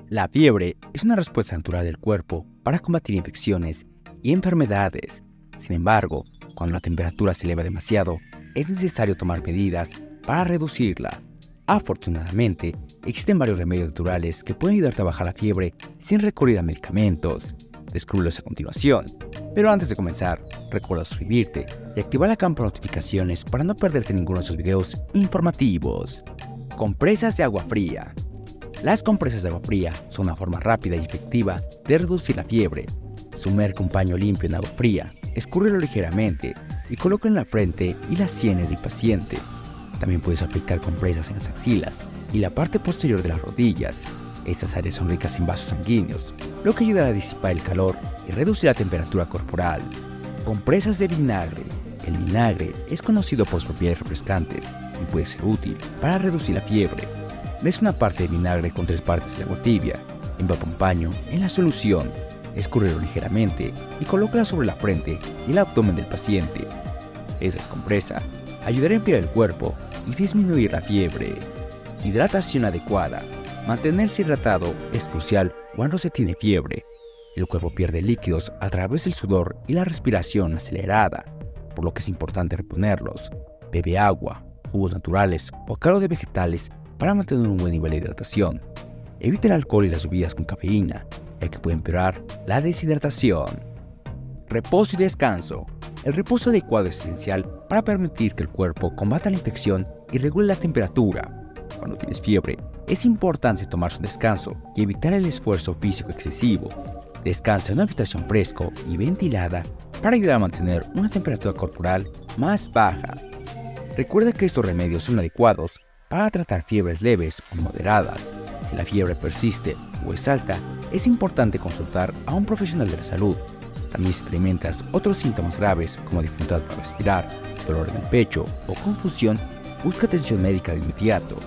La fiebre es una respuesta natural del cuerpo para combatir infecciones y enfermedades. Sin embargo, cuando la temperatura se eleva demasiado, es necesario tomar medidas para reducirla. Afortunadamente, existen varios remedios naturales que pueden ayudarte a bajar la fiebre sin recurrir a medicamentos. Descúbrelos a continuación. Pero antes de comenzar, recuerda suscribirte y activar la campana de notificaciones para no perderte ninguno de estos videos informativos. Compresas de agua fría. Las compresas de agua fría son una forma rápida y efectiva de reducir la fiebre. Sumerge un paño limpio en agua fría, escúrrelo ligeramente y colócalo en la frente y las sienes del paciente. También puedes aplicar compresas en las axilas y la parte posterior de las rodillas. Estas áreas son ricas en vasos sanguíneos, lo que ayudará a disipar el calor y reducir la temperatura corporal. Compresas de vinagre. El vinagre es conocido por sus propiedades refrescantes y puede ser útil para reducir la fiebre. Des una parte de vinagre con 3 partes de agua tibia, empapa un paño en la solución, escúrrelo ligeramente y colócala sobre la frente y el abdomen del paciente. Esa compresa ayudará a enfriar el cuerpo y disminuir la fiebre. Hidratación adecuada. Mantenerse hidratado es crucial cuando se tiene fiebre. El cuerpo pierde líquidos a través del sudor y la respiración acelerada, por lo que es importante reponerlos. Bebe agua, jugos naturales o caldo de vegetales para mantener un buen nivel de hidratación. Evite el alcohol y las bebidas con cafeína, ya que puede empeorar la deshidratación. Reposo y descanso. El reposo adecuado es esencial para permitir que el cuerpo combata la infección y regule la temperatura. Cuando tienes fiebre, es importante tomar un descanso y evitar el esfuerzo físico excesivo. Descansa en una habitación fresca y ventilada para ayudar a mantener una temperatura corporal más baja. Recuerda que estos remedios son adecuados para tratar fiebres leves o moderadas. Si la fiebre persiste o es alta, es importante consultar a un profesional de la salud. También si experimentas otros síntomas graves como dificultad para respirar, dolor en el pecho o confusión, busca atención médica de inmediato.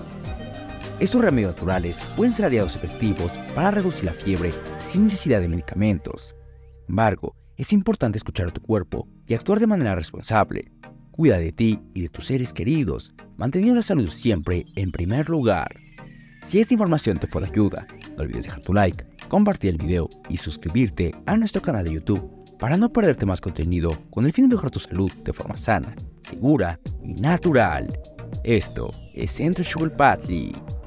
Estos remedios naturales pueden ser aliados efectivos para reducir la fiebre sin necesidad de medicamentos. Sin embargo, es importante escuchar a tu cuerpo y actuar de manera responsable. Cuida de ti y de tus seres queridos, manteniendo la salud siempre en primer lugar. Si esta información te fue de ayuda, no olvides dejar tu like, compartir el video y suscribirte a nuestro canal de YouTube para no perderte más contenido con el fin de mejorar tu salud de forma sana, segura y natural. Esto es Centro Shulpatli.